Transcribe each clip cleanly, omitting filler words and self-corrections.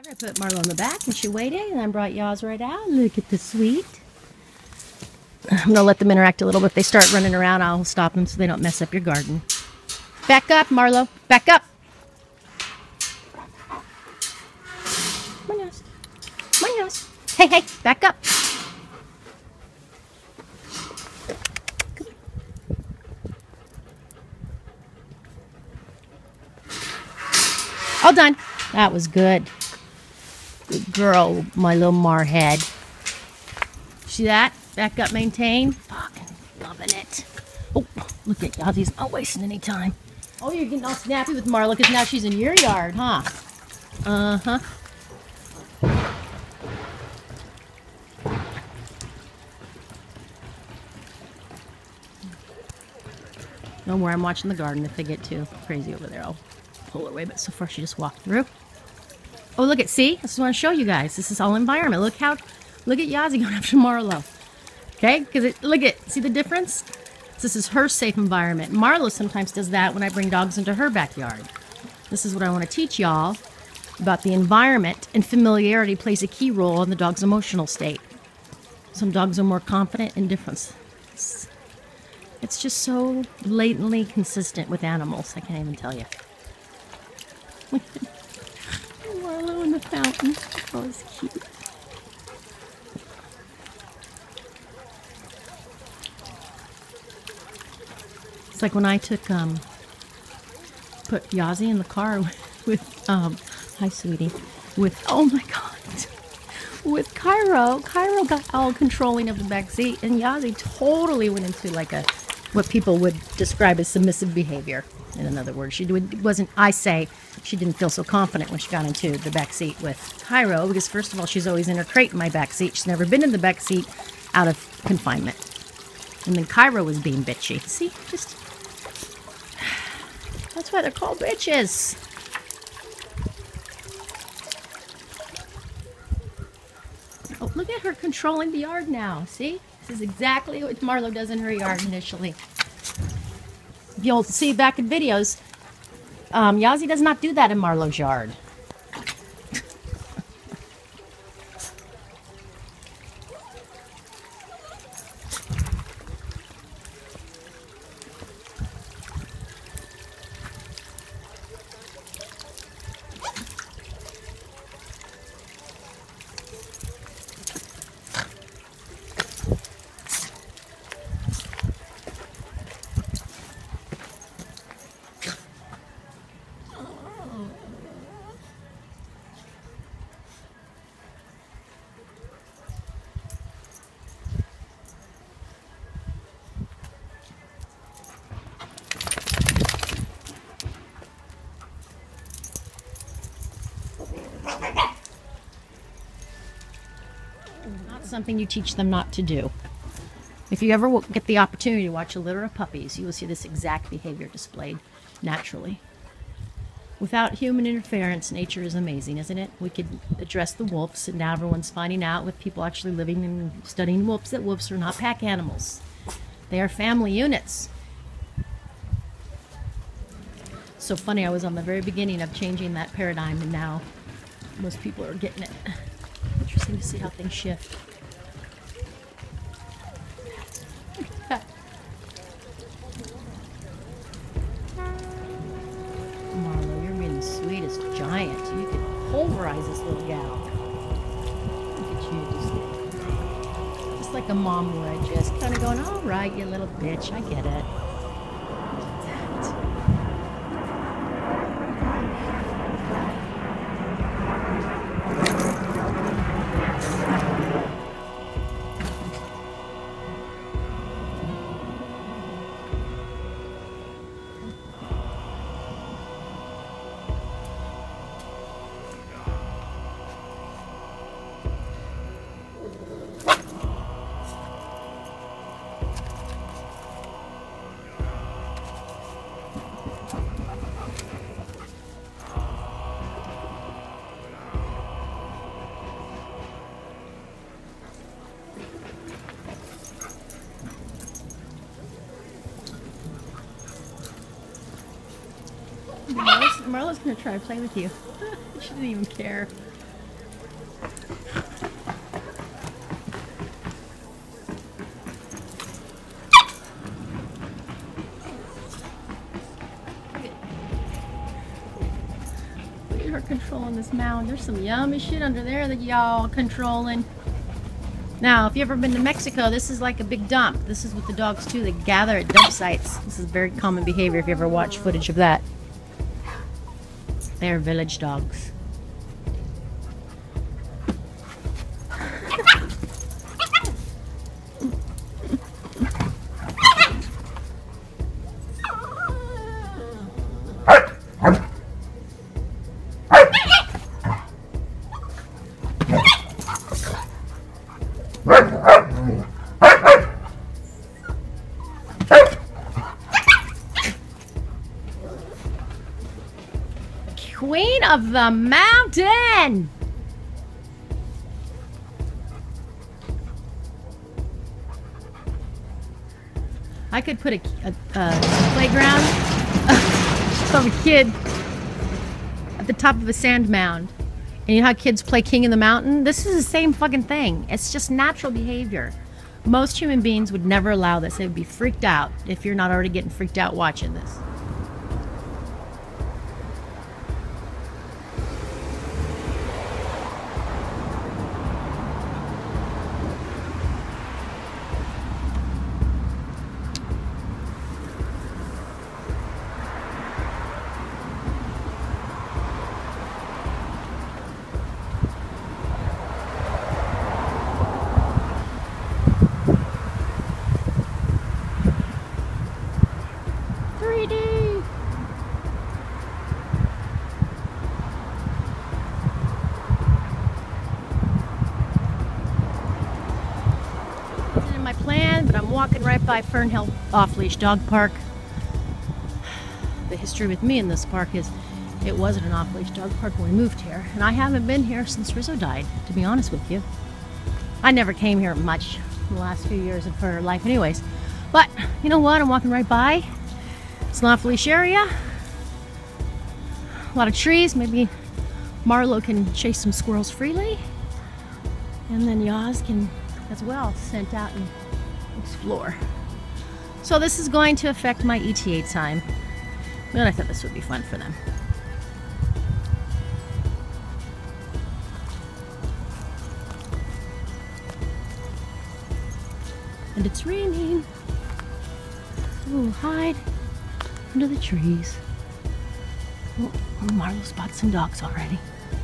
I put Marlo in the back and she waited, and I brought Yaz right out. Look at the sweet. I'm going to let them interact a little bit. If they start running around, I'll stop them so they don't mess up your garden. Back up, Marlo. Back up. Come on, Yaz. Come on, Yaz. Hey, hey, back up. Come on. All done. That was good. Good girl, my little marhead. See that? Back up, maintain. Fucking loving it. Oh, look at Yazzie's not wasting any time. Oh, you're getting all snappy with Marla because now she's in your yard, huh? Uh-huh. Don't worry, I'm watching the garden. If they get too crazy over there, I'll pull her away. But so far, she just walked through. Oh, look at, see? I just want to show you guys. This is all environment. Look at Yazzie going after Marlo. Okay? Because look at, see the difference? This is her safe environment. Marlo sometimes does that when I bring dogs into her backyard. This is what I want to teach y'all about the environment, and familiarity plays a key role in the dog's emotional state. Some dogs are more confident in difference. It's just so blatantly consistent with animals. I can't even tell you. Marlo in the fountain. Oh, it's cute. It's like when I put Yazzie in the car with hi sweetie, with, oh my god, with Cairo. Cairo got all controlling of the back seat, and Yazzie totally went into like what people would describe as submissive behavior. In other words, she didn't feel so confident when she got into the back seat with Cairo, because first of all, she's always in her crate in my back seat. She's never been in the back seat out of confinement. And then Cairo was being bitchy. See, just that's why they're called bitches. Oh, look at her controlling the yard now. See, this is exactly what Marlo does in her yard initially. You'll see back in videos, Yazzie does not do that in Marlo's yard. Not something you teach them not to do. If you ever get the opportunity to watch a litter of puppies, you will see this exact behavior displayed naturally. Without human interference, nature is amazing, isn't it? We could address the wolves, and now everyone's finding out, with people actually living and studying wolves, that wolves are not pack animals. They are family units. So funny, I was on the very beginning of changing that paradigm, and now most people are getting it. Interesting to see how things shift. Marlo, you're being the sweetest giant. You could pulverize this little gal. Look at you, just like a mom would, just kind of going, all right, you little bitch, I get it. Marlo's gonna try to play with you. She didn't even care. Look at her controlling this mound. There's some yummy shit under there that y'all controlling. Now, if you've ever been to Mexico, this is like a big dump. This is what the dogs do. They gather at dump sites. This is very common behavior if you ever watch footage of that. They're village dogs. Queen of the mountain! I could put a playground of a kid at the top of a sand mound. And you know how kids play King of the Mountain? This is the same fucking thing. It's just natural behavior. Most human beings would never allow this. They would be freaked out if you're not already getting freaked out watching this. My plan, but I'm walking right by Fernhill Off-Leash Dog Park. The history with me in this park is it wasn't an off-leash dog park when we moved here, and I haven't been here since Rizzo died, to be honest with you. I never came here much in the last few years of her life anyways, but you know what, I'm walking right by. It's an off-leash area, a lot of trees. Maybe Marlo can chase some squirrels freely, and then Yaz can as well sent out and explore. So this is going to affect my ETA time, but I thought this would be fun for them. And it's raining. We'll hide under the trees. Oh, Marlo spotted some dogs already.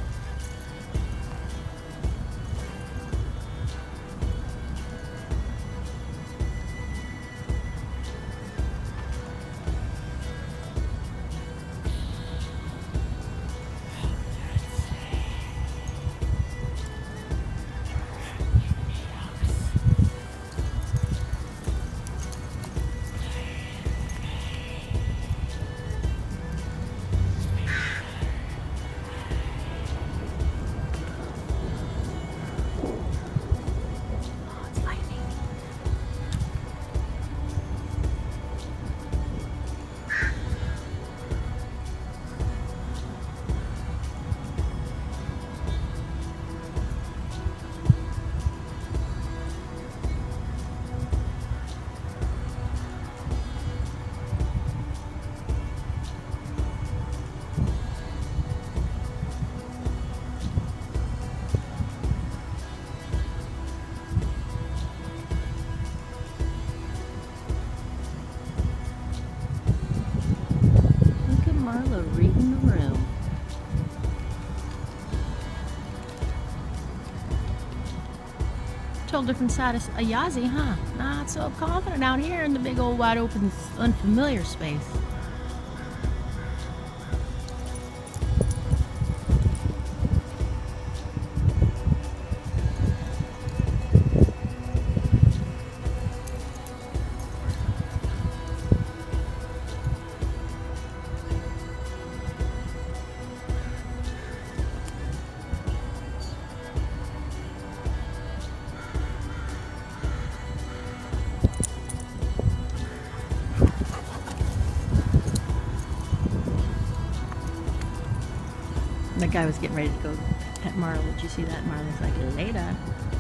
Marlo reading the room. Total different side of a Yazzie, huh? Not so confident out here in the big old wide open unfamiliar space. That guy was getting ready to go Pet Marla. Did you see that? Marla's like, later.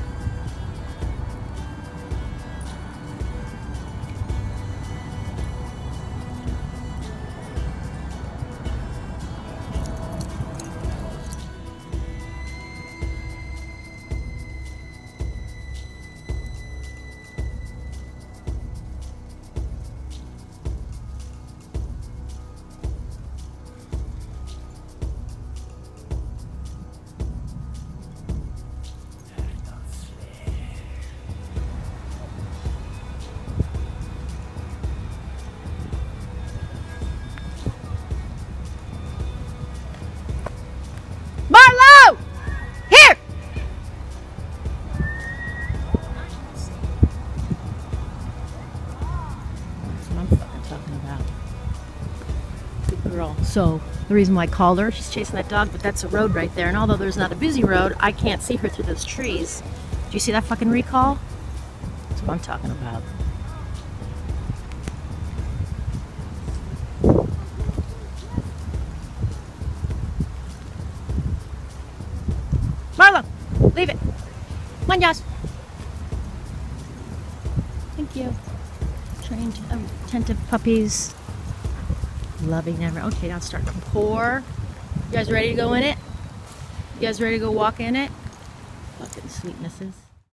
Marlo! Here! That's what I'm fucking talking about. Good girl. So, the reason why I called her, she's chasing that dog, but that's a road right there. And although there's not a busy road, I can't see her through those trees. Do you see that fucking recall? That's what I'm talking about. Marlo, leave it. Come on, Josh. Thank you. Trained, attentive puppies. Loving never. Okay, now it's starting to pour. You guys ready to go in it? You guys ready to go walk in it? Fucking sweetnesses.